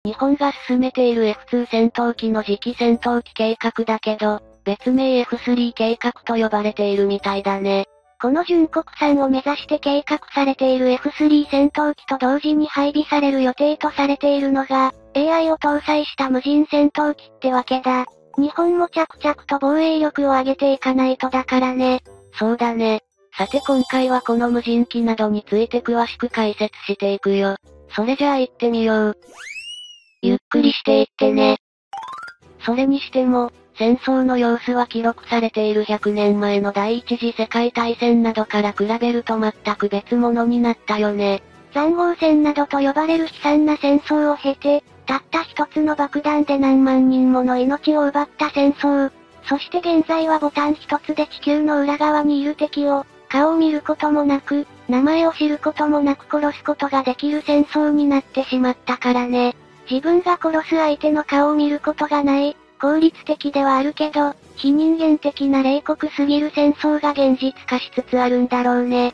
日本が進めている F2 戦闘機の次期戦闘機計画だけど、別名 F3 計画と呼ばれているみたいだね。 この純国産を目指して計画されている F3 戦闘機と同時に配備される予定とされているのが、AI を搭載した無人戦闘機ってわけだ。日本も着々と防衛力を上げていかないとだからね。 そうだね。さて今回はこの無人機などについて詳しく解説していくよ。それじゃあ行ってみよう。ゆっくりしていってね。それにしても、戦争の様子は記録されている100年前の第一次世界大戦などから比べると全く別物になったよね。 塹壕戦などと呼ばれる悲惨な戦争を経て、たった一つの爆弾で何万人もの命を奪った戦争。そして現在はボタン一つで地球の裏側にいる敵を、顔を見ることもなく、名前を知ることもなく殺すことができる戦争になってしまったからね。自分が殺す相手の顔を見ることがない、効率的ではあるけど、非人間的な冷酷すぎる戦争が現実化しつつあるんだろうね。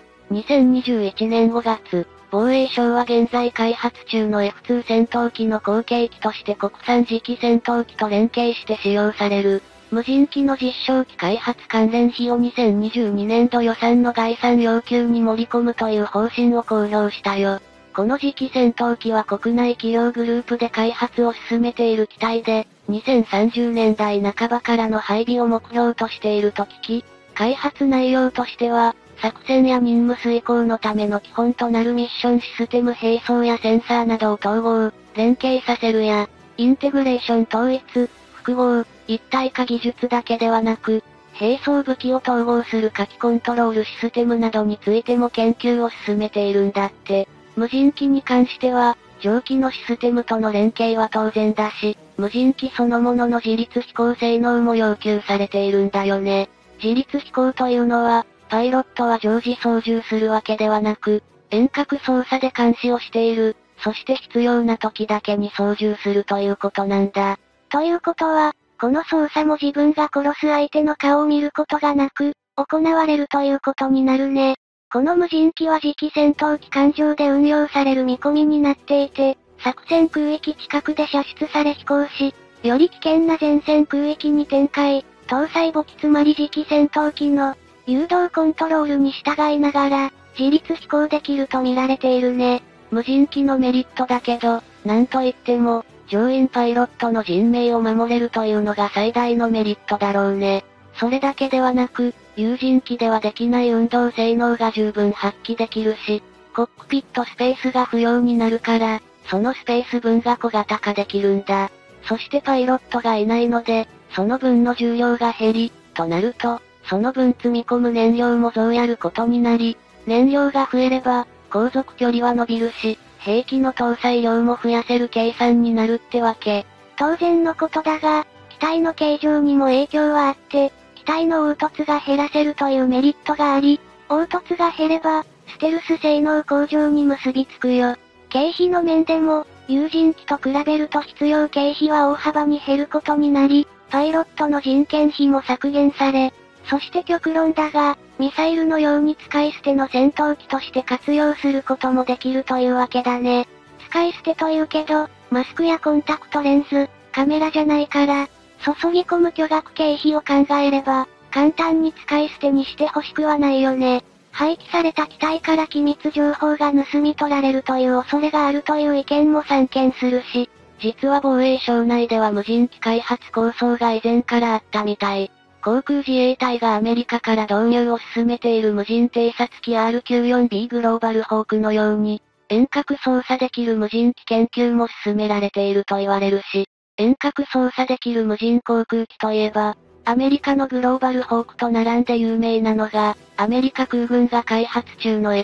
2021年5月、防衛省は現在開発中の F2 戦闘機の後継機として国産次期戦闘機と連携して使用される、無人機の実証機開発関連費を2022年度予算の概算要求に盛り込むという方針を公表したよ。この次期戦闘機は国内企業グループで開発を進めている機体で、2030年代半ばからの配備を目標としていると聞き、開発内容としては、作戦や任務遂行のための基本となるミッションシステム並走やセンサーなどを統合、連携させるや、インテグレーション統一、複合、一体化技術だけではなく、並走武器を統合する火器コントロールシステムなどについても研究を進めているんだって。無人機に関しては、蒸気のシステムとの連携は当然だし、無人機そのものの自律飛行性能も要求されているんだよね。自律飛行というのは、パイロットは常時操縦するわけではなく、遠隔操作で監視をしている、そして必要な時だけに操縦するということなんだ。 ということは、この操作も自分が殺す相手の顔を見ることがなく、行われるということになるね。この無人機は次期戦闘機艦上で運用される見込みになっていて、作戦空域近くで射出され飛行し、より危険な前線空域に展開、搭載母機つまり次期戦闘機の誘導コントロールに従いながら、自律飛行できると見られているね。 無人機のメリットだけど、なんといっても、乗員パイロットの人命を守れるというのが最大のメリットだろうね。それだけではなく、有人機ではできない運動性能が十分発揮できるし、コックピットスペースが不要になるから、そのスペース分が小型化できるんだ。そしてパイロットがいないので、その分の重量が減り、となると、その分積み込む燃料も増やることになり、燃料が増えれば、航続距離は伸びるし、兵器の搭載量も増やせる計算になるってわけ。 当然のことだが、機体の形状にも影響はあって、機体の凹凸が減らせるというメリットがあり、凹凸が減れば、ステルス性能向上に結びつくよ。経費の面でも、有人機と比べると必要経費は大幅に減ることになり、パイロットの人件費も削減され、そして極論だが、ミサイルのように使い捨ての戦闘機として活用することもできるというわけだね。使い捨てというけど、マスクやコンタクトレンズ、カメラじゃないから、注ぎ込む巨額経費を考えれば、簡単に使い捨てにしてほしくはないよね。廃棄された機体から機密情報が盗み取られるという恐れがあるという意見も散見するし、 実は防衛省内では無人機開発構想が以前からあったみたい。航空自衛隊がアメリカから導入を進めている無人偵察機 R94B グローバルホークのように、遠隔操作できる無人機研究も進められていると言われるし、遠隔操作できる無人航空機といえば、アメリカのグローバルホークと並んで有名なのが、アメリカ空軍が開発中の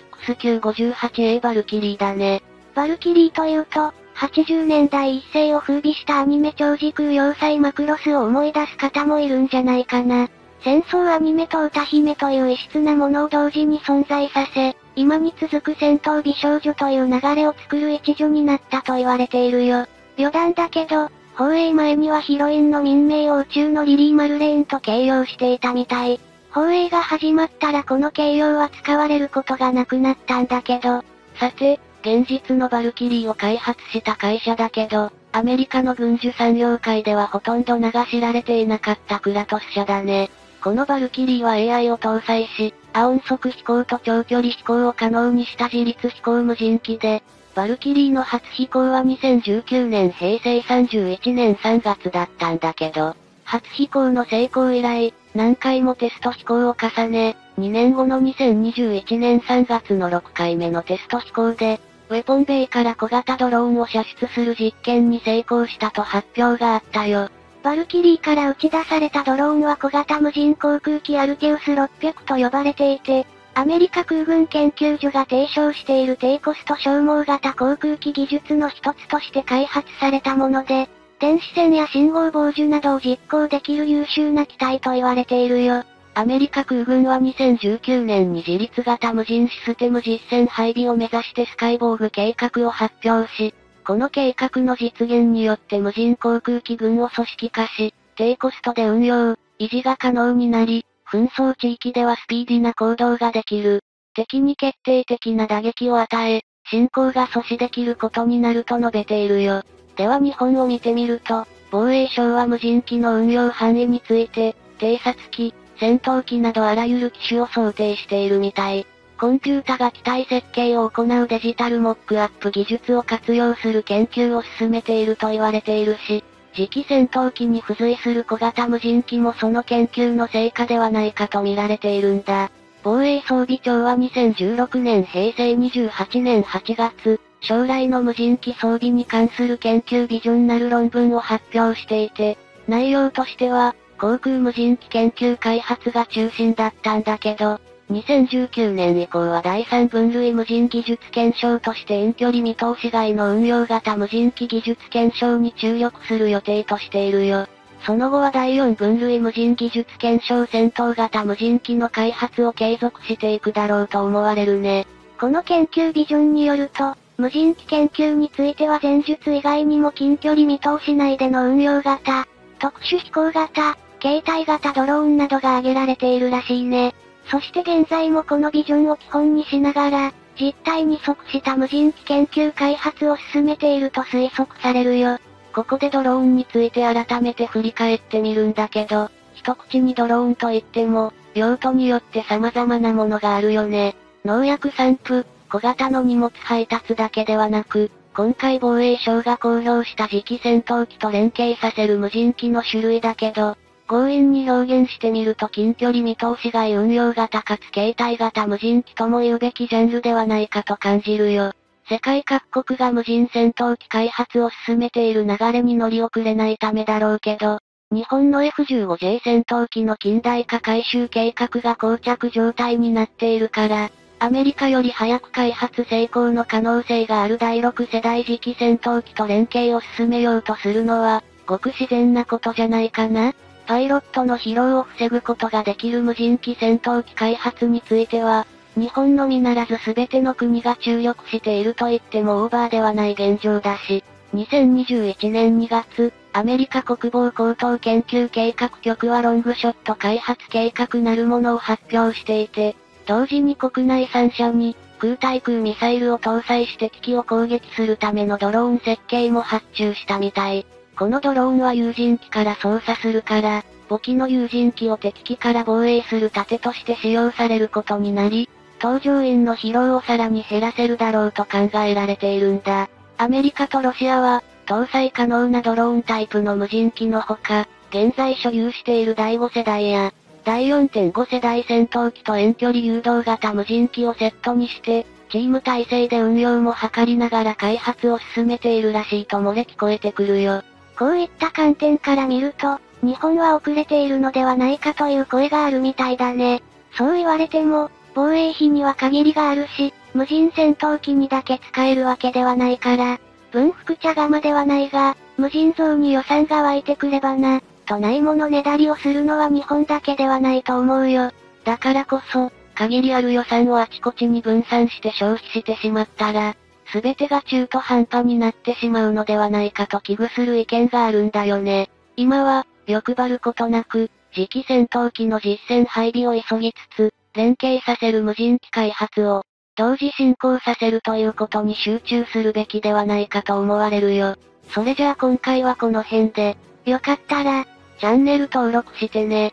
XQ58A バルキリーだね。 バルキリーというと、80年代一世を風靡したアニメ超時空要塞マクロスを思い出す方もいるんじゃないかな。戦争アニメと歌姫という異質なものを同時に存在させ、今に続く戦闘美少女という流れを作る一助になったと言われているよ。余談だけど、放映前にはヒロインの民名を宇宙のリリー・マルレーンと形容していたみたい。放映が始まったらこの形容は使われることがなくなったんだけど。 さて、現実のバルキリーを開発した会社だけど、 アメリカの軍需産業界ではほとんど名が知られていなかったクラトス社だね。このバルキリーは AI を搭載し、亜音速飛行と長距離飛行を可能にした自律飛行無人機で、バルキリーの初飛行は2019年平成31年3月だったんだけど、初飛行の成功以来、何回もテスト飛行を重ね、2年後の2021年3月の6回目のテスト飛行で、ウェポンベイから小型ドローンを射出する実験に成功したと発表があったよ。 バルキリーから打ち出されたドローンは小型無人航空機アルテウス600と呼ばれていて、アメリカ空軍研究所が提唱している低コスト消耗型航空機技術の一つとして開発されたもので、電子戦や信号傍受などを実行できる優秀な機体と言われているよ。 アメリカ空軍は2019年に自律型無人システム実戦配備を目指してスカイボーグ計画を発表し、この計画の実現によって無人航空機群を組織化し、低コストで運用、維持が可能になり、紛争地域ではスピーディな行動ができる。敵に決定的な打撃を与え、侵攻が阻止できることになると述べているよ。では日本を見てみると、防衛省は無人機の運用範囲について、偵察機、戦闘機などあらゆる機種を想定しているみたい。コンピュータが機体設計を行うデジタルモックアップ技術を活用する研究を進めていると言われているし、次期戦闘機に付随する小型無人機もその研究の成果ではないかと見られているんだ。防衛装備庁は2016年平成28年8月、将来の無人機装備に関する研究ビジョンなる論文を発表していて、内容としては、航空無人機研究開発が中心だったんだけど、2019年以降は第3分類無人技術検証として遠距離見通し外の運用型無人機技術検証に注力する予定としているよ。その後は第4分類無人技術検証戦闘型無人機の開発を継続していくだろうと思われるね。 この研究ビジョンによると、無人機研究については前述以外にも近距離見通し内での運用型、特殊飛行型、携帯型ドローンなどが挙げられているらしいね。そして現在もこのビジョンを基本にしながら、実態に即した無人機研究開発を進めていると推測されるよ。 ここでドローンについて改めて振り返ってみるんだけど、一口にドローンといっても、用途によって様々なものがあるよね。農薬散布、小型の荷物配達だけではなく、今回防衛省が公表した次期戦闘機と連携させる無人機の種類だけど、強引に表現してみると近距離見通し外運用型かつ携帯型無人機とも言うべきジャンルではないかと感じるよ。世界各国が無人戦闘機開発を進めている流れに乗り遅れないためだろうけど、日本の F-15J 戦闘機の近代化改修計画が膠着状態になっているから、アメリカより早く開発成功の可能性がある第6世代次期戦闘機と連携を進めようとするのは、ごく自然なことじゃないかな。パイロットの疲労を防ぐことができる無人機戦闘機開発については、日本のみならず全ての国が注力していると言ってもオーバーではない現状だし、2021年2月、アメリカ国防高等研究計画局はロングショット開発計画なるものを発表していて、同時に国内3社に、空対空ミサイルを搭載して敵を攻撃するためのドローン設計も発注したみたい。このドローンは有人機から操作するから、母機の有人機を敵機から防衛する盾として使用されることになり、搭乗員の疲労をさらに減らせるだろうと考えられているんだ。アメリカとロシアは、搭載可能なドローンタイプの無人機のほか、現在所有している第5世代や、第 4.5 世代戦闘機と遠距離誘導型無人機をセットにして、チーム体制で運用も図りながら開発を進めているらしいと漏れ聞こえてくるよ。 こういった観点から見ると、日本は遅れているのではないかという声があるみたいだね。そう言われても、防衛費には限りがあるし、無人戦闘機にだけ使えるわけではないから、文福茶釜ではないが、無尽蔵に予算が湧いてくればな、とないものねだりをするのは日本だけではないと思うよ。 だからこそ、限りある予算をあちこちに分散して消費してしまったら、すべてが中途半端になってしまうのではないかと危惧する意見があるんだよね。今は、欲張ることなく、次期戦闘機の実戦配備を急ぎつつ、連携させる無人機開発を、同時進行させるということに集中するべきではないかと思われるよ。 それじゃあ今回はこの辺で、 よかったら、 チャンネル登録してね。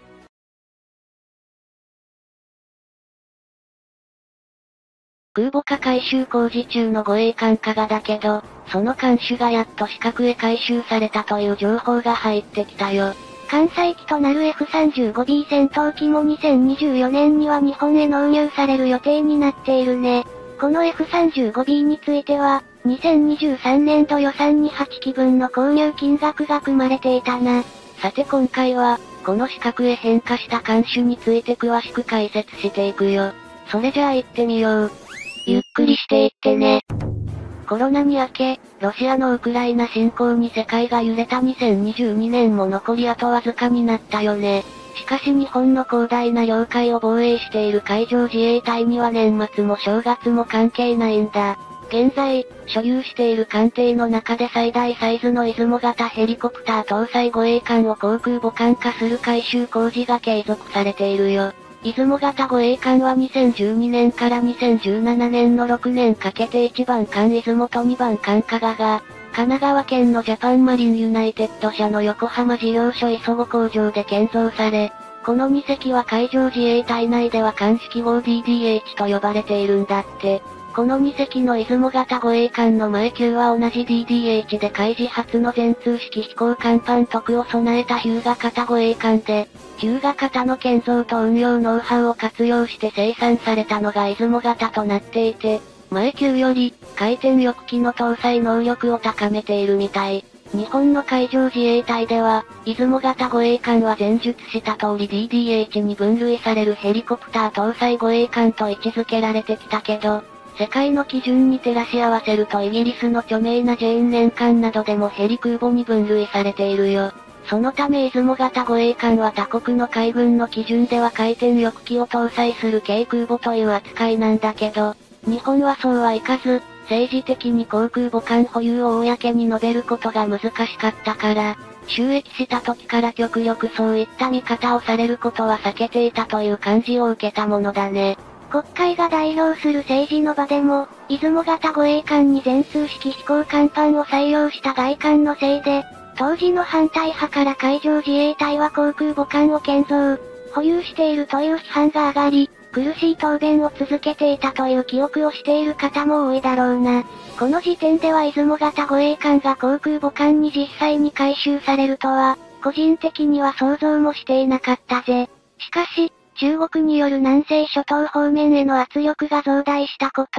空母化改修工事中の護衛艦加賀だけど、その艦首がやっと四角へ改修されたという情報が入ってきたよ。 艦載機となる F35B 戦闘機も2024年には日本へ納入される予定になっているね。この F35B については、2023年度予算に8機分の購入金額が組まれていたな。 さて今回は、この四角へ変化した艦首について詳しく解説していくよ。それじゃあ行ってみよう。 ゆっくりしていってね。 コロナに明け、ロシアのウクライナ侵攻に世界が揺れた2022年も残りあとわずかになったよね。しかし日本の広大な領海を防衛している海上自衛隊には年末も正月も関係ないんだ。現在、所有している艦艇の中で最大サイズの出雲型ヘリコプター搭載護衛艦を航空母艦化する改修工事が継続されているよ。出雲型護衛艦は2012年から2017年の6年かけて1番艦出雲と2番艦加賀が、神奈川県のジャパンマリンユナイテッド社の横浜事業所磯子工場で建造され、この2隻は海上自衛隊内では艦式号 DDH と呼ばれているんだって。この2隻の出雲型護衛艦の前級は同じ DDH で海自初の全通式飛行甲板特を備えた日向型護衛艦で、日向型の建造と運用ノウハウを活用して生産されたのが出雲型となっていて、前級より回転翼機の搭載能力を高めているみたい。日本の海上自衛隊では、出雲型護衛艦は前述した通り DDH に分類されるヘリコプター搭載護衛艦と位置づけられてきたけど、世界の基準に照らし合わせるとイギリスの著名なジェーン年間などでもヘリ空母に分類されているよ。そのため出雲型護衛艦は他国の海軍の基準では回転翼機を搭載する軽空母という扱いなんだけど、日本はそうはいかず、政治的に航空母艦保有を公に述べることが難しかったから、就役した時から極力そういった見方をされることは避けていたという感じを受けたものだね。 国会が代表する政治の場でも、出雲型護衛艦に全通式飛行甲板を採用した外観のせいで、当時の反対派から海上自衛隊は航空母艦を建造、保有しているという批判が上がり、苦しい答弁を続けていたという記憶をしている方も多いだろうな。この時点では出雲型護衛艦が航空母艦に実際に改修されるとは、個人的には想像もしていなかったぜ。しかし、中国による南西諸島方面への圧力が増大したこと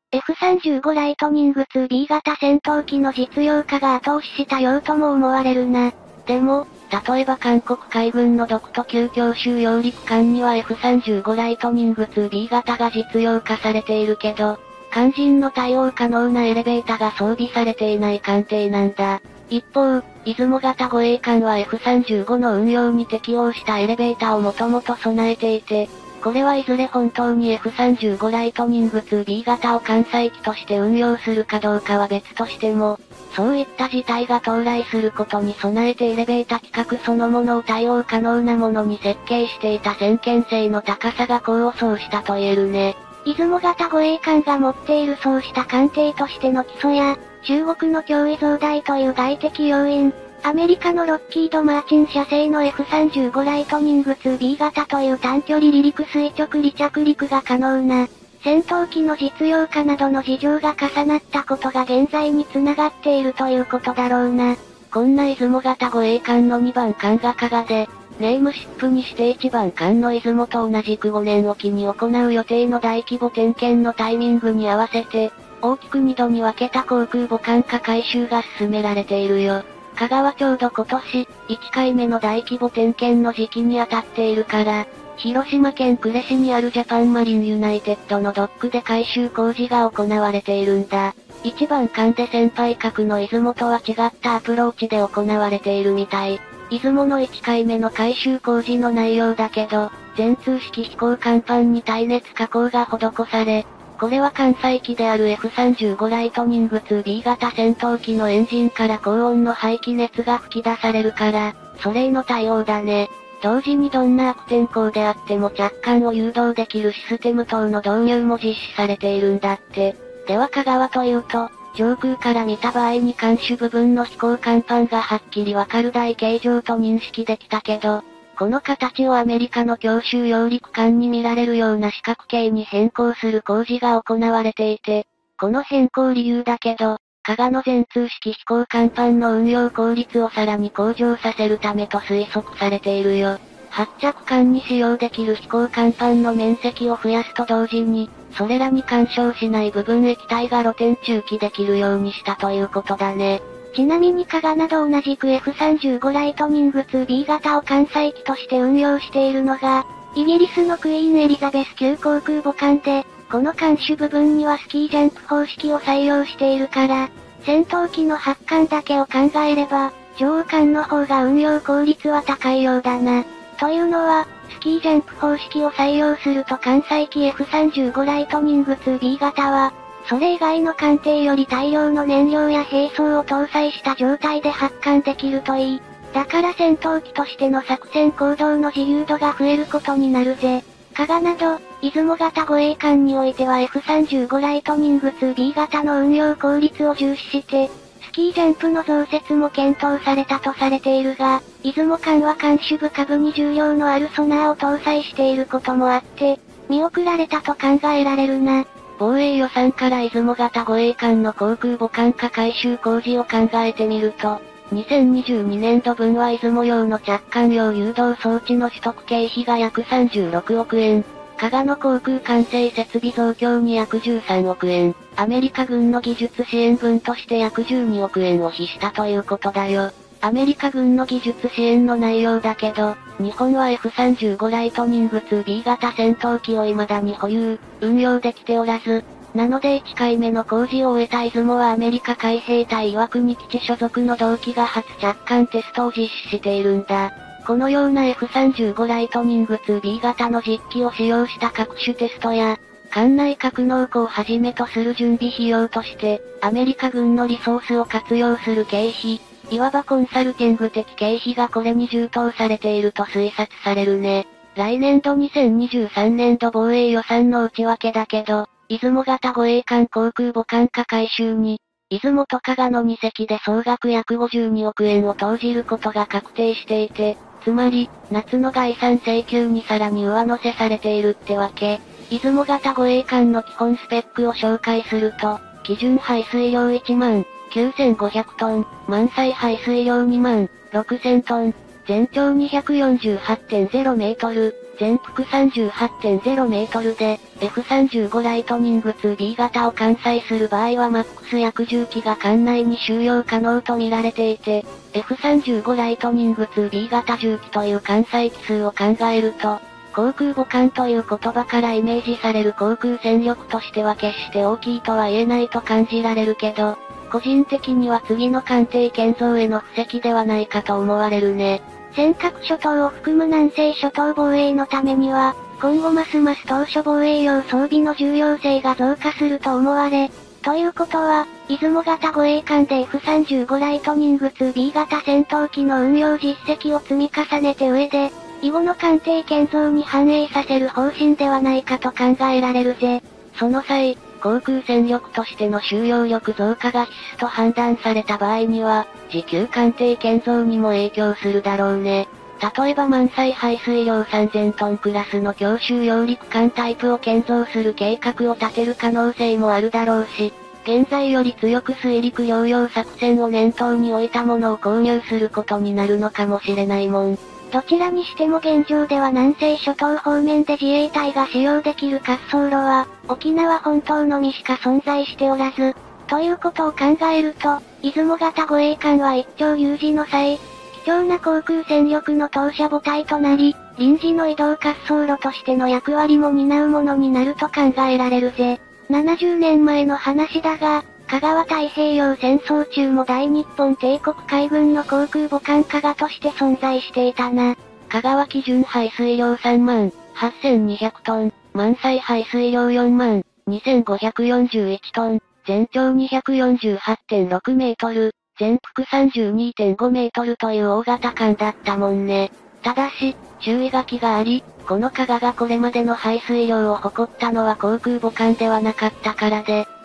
、F35 ライトニング 2B 型戦闘機の実用化が後押ししたようとも思われるな。 でも、例えば韓国海軍の独都級強襲揚陸艦には F35 ライトニング 2B 型が実用化されているけど、艦人の対応可能なエレベータが装備されていない艦艇なんだ。一方、出雲型護衛艦は F35 の運用に適応したエレベータをもともと備えていて、これはいずれ本当に F35 ライトニング 2B 型を艦載機として運用するかどうかは別としても、そういった事態が到来することに備えてエレベータ規格そのものを対応可能なものに設計していた先見性の高さが功を奏したと言えるね。 出雲型護衛艦が持っているそうした艦艇としての基礎や、中国の脅威増大という外的要因、アメリカのロッキード・マーチン社製の F35 ライトニング 2B 型という短距離離陸垂直離着陸が可能な、戦闘機の実用化などの事情が重なったことが現在に繋がっているということだろうな。 こんな出雲型護衛艦の2番艦が加賀で、ネームシップにして1番艦の出雲と同じく5年おきに行う予定の大規模点検のタイミングに合わせて、大きく2度に分けた航空母艦化改修が進められているよ。加賀はちょうど今年、1回目の大規模点検の時期に当たっているから、広島県呉市にあるジャパンマリンユナイテッドのドックで改修工事が行われているんだ。1番艦で先輩格の出雲とは違ったアプローチで行われているみたい。出雲の1回目の改修工事の内容だけど、全通式飛行甲板に耐熱加工が施され、これは艦載機である F35 ライトニング 2B 型戦闘機のエンジンから高温の排気熱が吹き出されるから、それへの対応だね。同時にどんな悪天候であっても着艦を誘導できるシステム等の導入も実施されているんだって。では加賀はというと、 上空から見た場合に艦首部分の飛行甲板がはっきりわかる台形状と認識できたけど、この形をアメリカの強襲揚陸艦に見られるような四角形に変更する工事が行われていて、この変更理由だけど、加賀の全通式飛行甲板の運用効率をさらに向上させるためと推測されているよ。発着艦に使用できる飛行甲板の面積を増やすと同時に、それらに干渉しない部分液体が露天駐機できるようにしたということだね。 ちなみに加賀など同じく F35 ライトニング 2B 型を艦載機として運用しているのが、イギリスのクイーンエリザベス級航空母艦で、この艦首部分にはスキージャンプ方式を採用しているから、戦闘機の発艦だけを考えれば、乗王艦の方が運用効率は高いようだな。というのは、スキージャンプ方式を採用すると艦載機 F35 ライトニング 2B 型は、それ以外の艦艇より大量の燃料や兵装を搭載した状態で発艦できるといい。だから戦闘機としての作戦行動の自由度が増えることになるぜ。加賀など、出雲型護衛艦においては F35 ライトニング 2B 型の運用効率を重視して、スキージャンプの増設も検討されたとされているが、出雲艦は艦首部下部に重量のあるソナーを搭載していることもあって、見送られたと考えられるな。 防衛予算から出雲型護衛艦の航空母艦化改修工事を考えてみると、2022年度分は出雲用の着艦用誘導装置の取得経費が約36億円。加賀の航空管制設備増強に約13億円。アメリカ軍の技術支援分として約12億円を費したということだよ。アメリカ軍の技術支援の内容だけど、日本は F35 ライトニング 2B 型戦闘機を未だに保有、運用できておらず、なので1回目の工事を終えた出雲はアメリカ海兵隊岩国基地所属の同機が初着艦テストを実施しているんだ。このような F35 ライトニング 2B 型の実機を使用した各種テストや、艦内格納庫をはじめとする準備費用として、アメリカ軍のリソースを活用する経費、いわばコンサルティング的経費がこれに充当されていると推察されるね。来年度2023年度防衛予算の内訳だけど、出雲型護衛艦航空母艦化改修に、出雲と加賀の2隻で総額約52億円を投じることが確定していて、つまり、夏の概算請求にさらに上乗せされているってわけ。出雲型護衛艦の基本スペックを紹介すると、基準排水量1万9500トン、満載排水量2万6000トン、全長248.0メートル、全幅38.0メートルで、F35 ライトニング 2B 型を艦載する場合はマックス約10機が艦内に収容可能と見られていて、F35 ライトニング 2B 型10機という艦載機数を考えると、航空母艦という言葉からイメージされる航空戦力としては決して大きいとは言えないと感じられるけど、個人的には次の艦艇建造への布石ではないかと思われるね。 尖閣諸島を含む南西諸島防衛のためには、今後ますます当初防衛用装備の重要性が増加すると思われ、ということは、出雲型護衛艦で F35 ライトニング 2B 型戦闘機の運用実績を積み重ねて上で、以後の艦艇建造に反映させる方針ではないかと考えられるぜ。 その際、航空戦力としての収容力増加が必須と判断された場合には、持久艦艇建造にも影響するだろうね。例えば満載排水量3000トンクラスの強襲揚陸艦タイプを建造する計画を立てる可能性もあるだろうし、現在より強く水陸両用作戦を念頭に置いたものを購入することになるのかもしれないもん。 どちらにしても現状では南西諸島方面で自衛隊が使用できる滑走路は、沖縄本島のみしか存在しておらず、ということを考えると、出雲型護衛艦は一朝有事の際、貴重な航空戦力の投射母体となり、臨時の移動滑走路としての役割も担うものになると考えられるぜ。70年前の話だが、香川太平洋戦争中も大日本帝国海軍の航空母艦加賀として存在していたな。 香川基準排水量3万8200トン、満載排水量4万2541トン、全長248.6メートル、全幅32.5メートルという大型艦だったもんね。ただし、注意書きがあり、この加賀がこれまでの排水量を誇ったのは航空母艦ではなかったからで、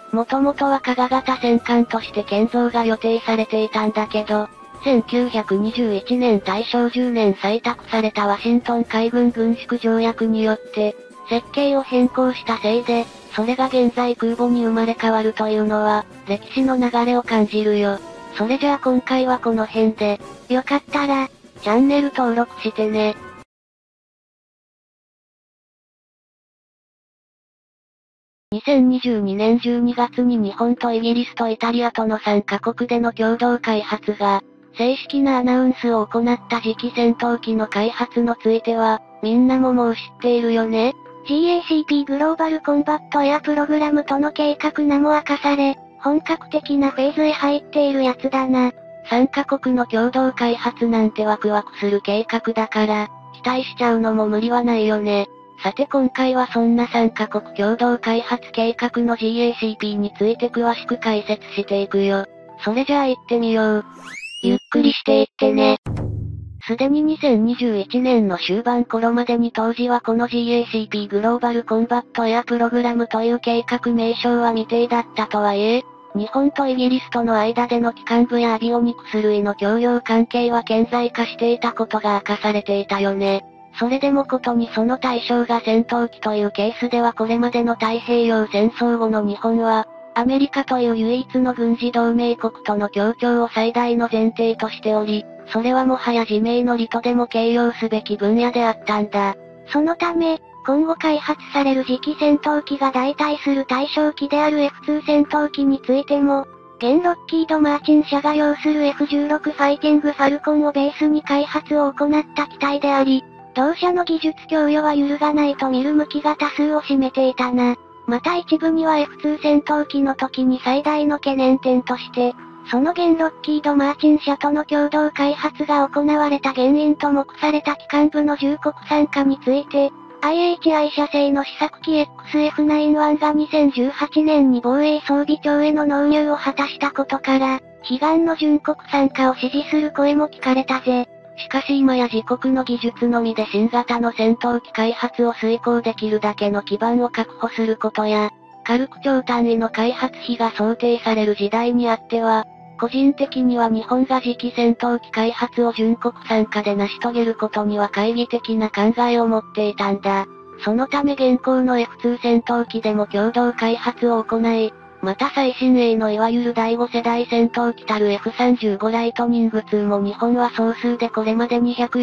もともとは加賀型戦艦として建造が予定されていたんだけど、1921年大正10年採択されたワシントン海軍軍縮条約によって、設計を変更したせいで、それが現在空母に生まれ変わるというのは、歴史の流れを感じるよ。それじゃあ今回はこの辺で、 よかったら、 チャンネル登録してね。2022年12月に日本とイギリスとイタリアとの3カ国での共同開発が、正式なアナウンスを行った次期戦闘機の開発のついては、みんなももう知っているよね。 GACP グローバルコンバットエアプログラムとの計画名も明かされ、本格的なフェーズへ入っているやつだな。 3カ国の共同開発なんてワクワクする計画だから、期待しちゃうのも無理はないよね。さて今回はそんな3カ国共同開発計画の GACP について詳しく解説していくよ。それじゃあ行ってみよう。 ゆっくりしていってね。 すでに2021年の終盤頃までに当時はこの GACP グローバルコンバットエアプログラムという計画名称は未定だったとはいえ、日本とイギリスとの間での機関部やアビオニクス類の共用関係は顕在化していたことが明かされていたよね。それでもことにその対象が戦闘機というケースではこれまでの太平洋戦争後の日本は、アメリカという唯一の軍事同盟国との協調を最大の前提としており、それはもはや自明の利とでも形容すべき分野であったんだ。 そのため、今後開発される次期戦闘機が代替する対象機である F2 戦闘機についても、現ロッキード・マーチン社が擁する F16 ファイティング・ファルコンをベースに開発を行った機体であり、同社の技術供与は揺るがないと見る向きが多数を占めていたな。また一部には F2 戦闘機の時に最大の懸念点として、その現ロッキード・マーチン社との共同開発が行われた原因と目された機関部の10国参加について、IHI 社製の試作機 XF91 が2018年に防衛装備庁への納入を果たしたことから、悲願の準国参加を支持する声も聞かれたぜ。 しかし今や自国の技術のみで新型の戦闘機開発を遂行できるだけの基盤を確保することや、軽く超単位の開発費が想定される時代にあっては、個人的には日本が次期戦闘機開発を準国参加で成し遂げることには懐疑的な考えを持っていたんだ。そのため現行の F2 戦闘機でも共同開発を行い、また最新鋭のいわゆる第5世代戦闘機たる F35 ライトニング2も日本は総数でこれまで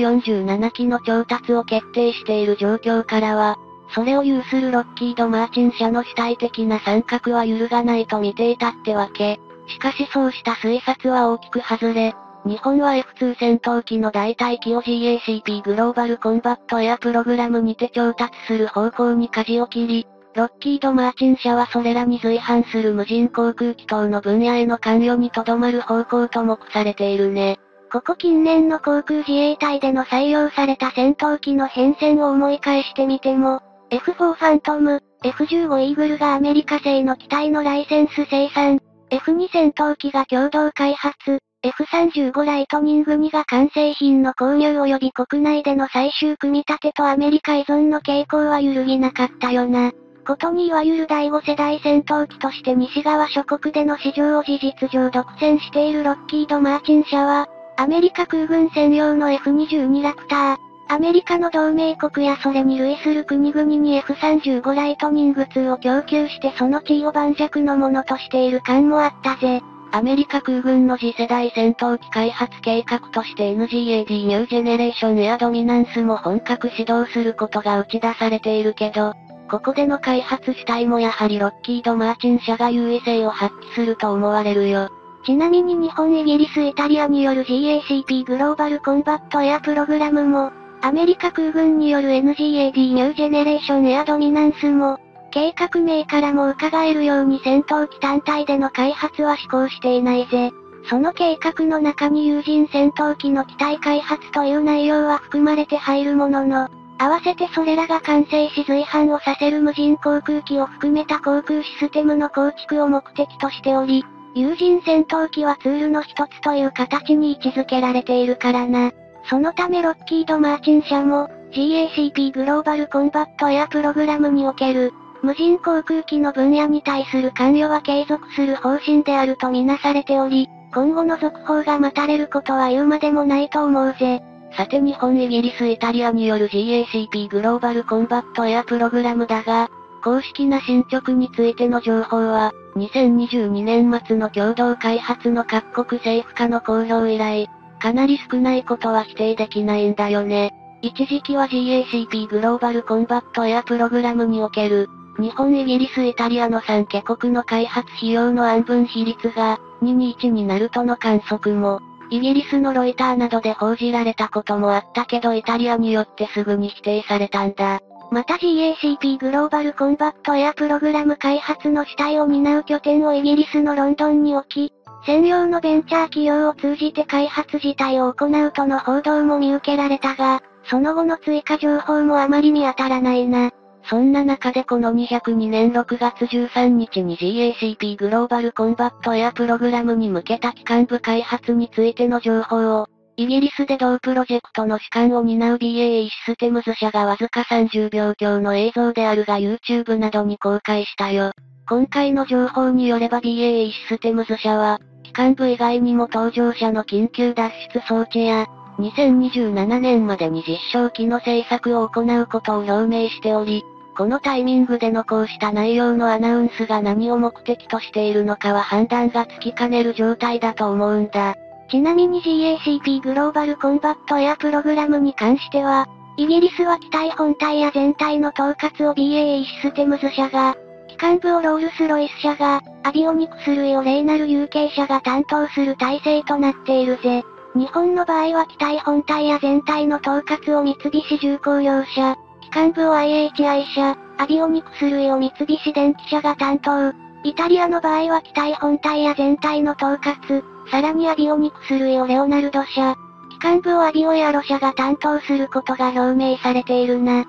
247機の調達を決定している状況からは、それを有するロッキード・マーチン社の主体的な参画は揺るがないと見ていたってわけ。しかしそうした推察は大きく外れ、日本は F2 戦闘機の代替機を GACP グローバルコンバットエアプログラムにて調達する方向に舵を切り、ロッキード・マーチン社はそれらに随伴する無人航空機等の分野への関与に留まる方向と目されているね。 ここ近年の航空自衛隊での採用された戦闘機の変遷を思い返してみても、F4 ファントム、F15 イーグルがアメリカ製の機体のライセンス生産、F2 戦闘機が共同開発、F35 ライトニング2が完成品の購入及び国内での最終組み立てとアメリカ依存の傾向は揺るぎなかったよな。ことにいわゆる第5世代戦闘機として西側諸国での市場を事実上独占しているロッキード・マーチン社は、アメリカ空軍専用の F22 ラプター、アメリカの同盟国やそれに類する国々に F35 ライトニング2を供給してその地位を盤石のものとしている感もあったぜ。 アメリカ空軍の次世代戦闘機開発計画として NGAD ニュージェネレーションエアドミナンスも本格始動することが打ち出されているけど、ここでの開発主体もやはりロッキード・マーチン社が優位性を発揮すると思われるよ。 ちなみに日本、イギリス、イタリアによる GACP グローバルコンバットエアプログラムも、アメリカ空軍による NGAD ニュージェネレーションエアドミナンスも、計画名からも伺えるように戦闘機単体での開発は施行していないぜ。その計画の中に有人戦闘機の機体開発という内容は含まれて入るものの、合わせてそれらが完成し随伴をさせる無人航空機を含めた航空システムの構築を目的としており、有人戦闘機はツールの一つという形に位置づけられているからな。そのためロッキード・マーチン社も、GACP グローバルコンバットエアプログラムにおける、 無人航空機の分野に対する関与は継続する方針であるとみなされており、今後の続報が待たれることは言うまでもないと思うぜ。 さて日本、イギリス、イタリアによる GACP グローバルコンバットエアプログラムだが、公式な進捗についての情報は、2022年末の共同開発の各国政府間の公表以来、かなり少ないことは否定できないんだよね。一時期は GACP グローバルコンバットエアプログラムにおける、日本、イギリス、イタリアの3カ国の開発費用の案分比率が、2に1になるとの観測も、イギリスのロイターなどで報じられたこともあったけどイタリアによってすぐに否定されたんだ。 また GACP グローバルコンバットエアプログラム開発の主体を担う拠点をイギリスのロンドンに置き、専用のベンチャー企業を通じて開発自体を行うとの報道も見受けられたが、その後の追加情報もあまり見当たらないな。 そんな中でこの202年6月13日に GACP グローバルコンバットエアプログラムに向けた機関部開発についての情報を、イギリスで同プロジェクトの主幹を担う BAE システムズ社がわずか30秒強の映像であるが YouTube などに公開したよ。今回の情報によれば BAE システムズ社は、機関部以外にも搭乗者の緊急脱出装置や、2027年までに実証機の製作を行うことを表明しており、このタイミングでのこうした内容のアナウンスが何を目的としているのかは判断がつきかねる状態だと思うんだ。 ちなみに GACP グローバルコンバットエアプログラムに関しては、イギリスは機体本体や全体の統括を BAE システムズ社が、機関部をロールスロイス社が、アビオニクス類をレイナル UK 社が担当する体制となっているぜ。日本の場合は機体本体や全体の統括を三菱重工業社、機関部を IHI 社、アビオニクス類を三菱電機社が担当。イタリアの場合は機体本体や全体の統括、さらにアビオニクス類をレオナルド社、機関部をアビオエアロ社が担当することが表明されているな。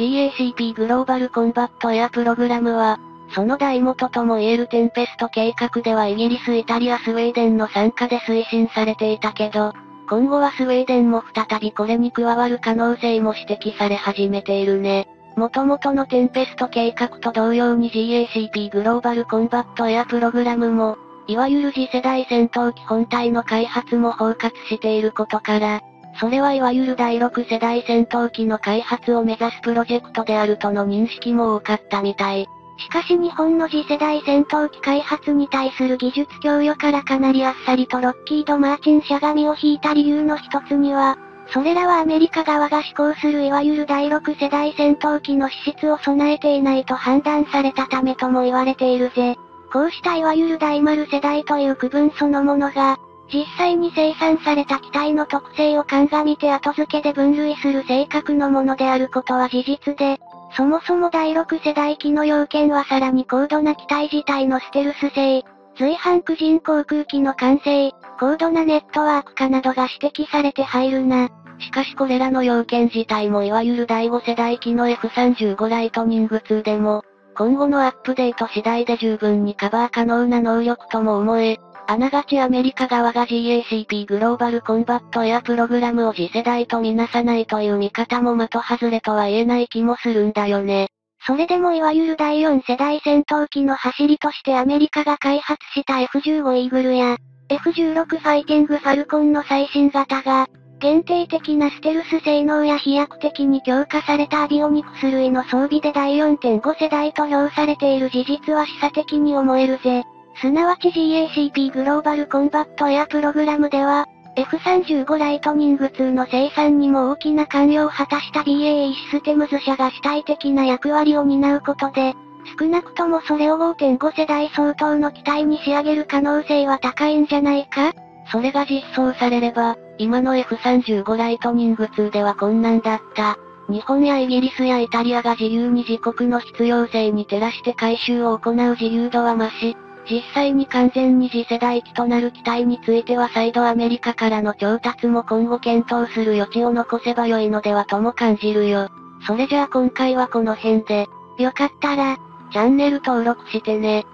GACP グローバルコンバットエアプログラムは、その大元とも言えるテンペスト計画ではイギリス、イタリア、スウェーデンの参加で推進されていたけど、今後はスウェーデンも再びこれに加わる可能性も指摘され始めているね。元々のテンペスト計画と同様に GACP グローバルコンバットエアプログラムも、いわゆる次世代戦闘機本体の開発も包括していることから、それはいわゆる第6世代戦闘機の開発を目指すプロジェクトであるとの認識も多かったみたい。 しかし日本の次世代戦闘機開発に対する技術供与からかなりあっさりとロッキード・マーチン社が身を引いた理由の一つには、それらはアメリカ側が施行するいわゆる第6世代戦闘機の資質を備えていないと判断されたためとも言われているぜ。こうしたいわゆる第丸世代という区分そのものが、実際に生産された機体の特性を鑑みて後付けで分類する性格のものであることは事実で、そもそも第6世代機の要件はさらに高度な機体自体のステルス性、随伴無人航空機の完成、高度なネットワーク化などが指摘されて入るな。 しかしこれらの要件自体もいわゆる第5世代機の F35 ライトニング2でも、今後のアップデート次第で十分にカバー可能な能力とも思え、あながちアメリカ側が GACP グローバルコンバットエアプログラムを次世代とみなさないという見方も的外れとは言えない気もするんだよね。 それでもいわゆる第4世代戦闘機の走りとしてアメリカが開発した F15 イーグルや F16 ファイティングファルコンの最新型が、限定的なステルス性能や飛躍的に強化されたアビオニクス類の装備で第 4.5 世代と評されている事実は示唆的に思えるぜ。すなわち GACP グローバルコンバットエアプログラムでは、F35 ライトニング2の生産にも大きな関与を果たした BAE システムズ社が主体的な役割を担うことで、少なくともそれを 5.5 世代相当の機体に仕上げる可能性は高いんじゃないか？ それが実装されれば、今の F35 ライトニング2では困難だった。日本やイギリスやイタリアが自由に自国の必要性に照らして改修を行う自由度は増し、実際に完全に次世代機となる機体については再度アメリカからの調達も今後検討する余地を残せば良いのではとも感じるよ。それじゃあ今回はこの辺で、 よかったら、 チャンネル登録してね。